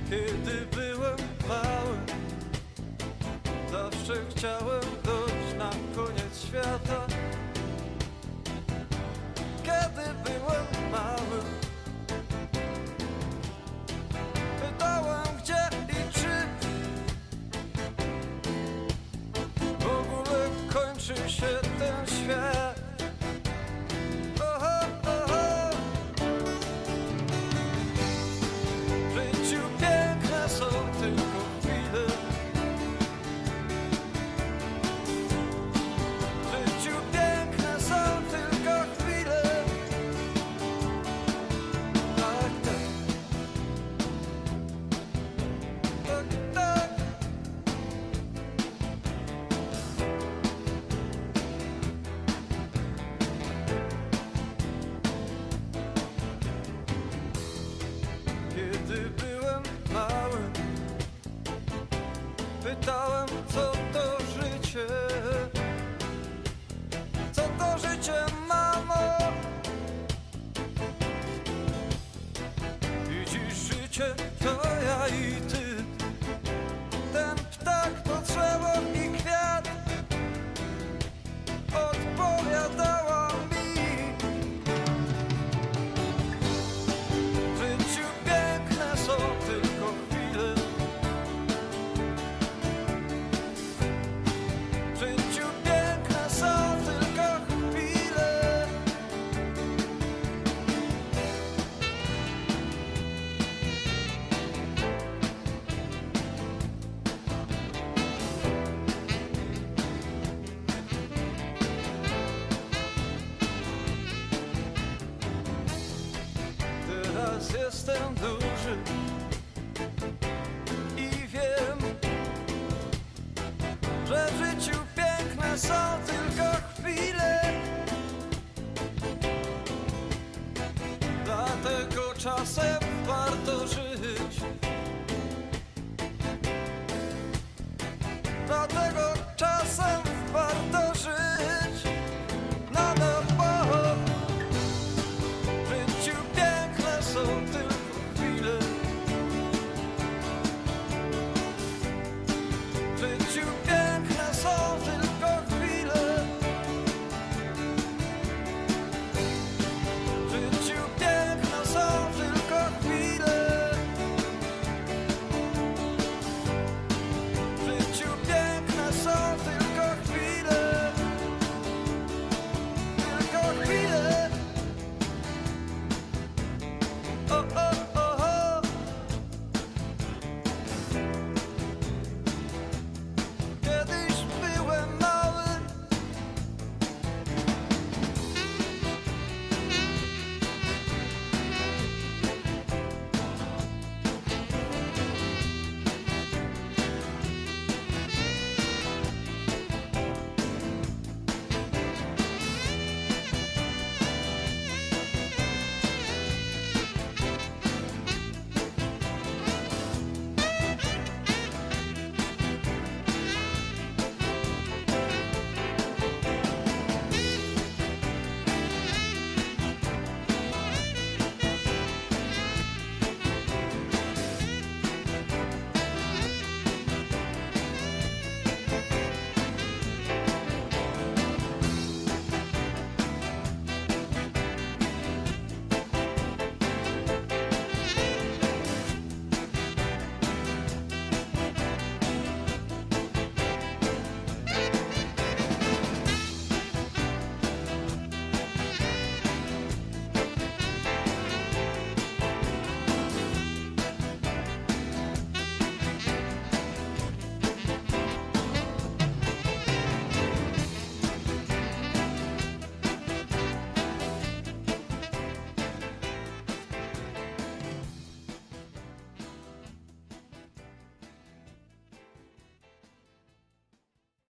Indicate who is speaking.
Speaker 1: Kiedy byłem mały, zawsze chciałem dojść na koniec świata. Kiedy byłem mały, pytałem gdzie i czy w ogóle kończy się ten świat. Są tylko chwile, w życiu piękne są tylko chwile. Tak, tak, tak, tak. Kiedy byłem mały, pytałem, co to życie? Co to życie, mamo? Widzisz, życie to ja i ty. Ten ptak to drzewo i kwiat. Odpowiadała mi. W życiu piękne są tylko chwile. W życiu piękne są tylko chwile. Teraz jestem duży.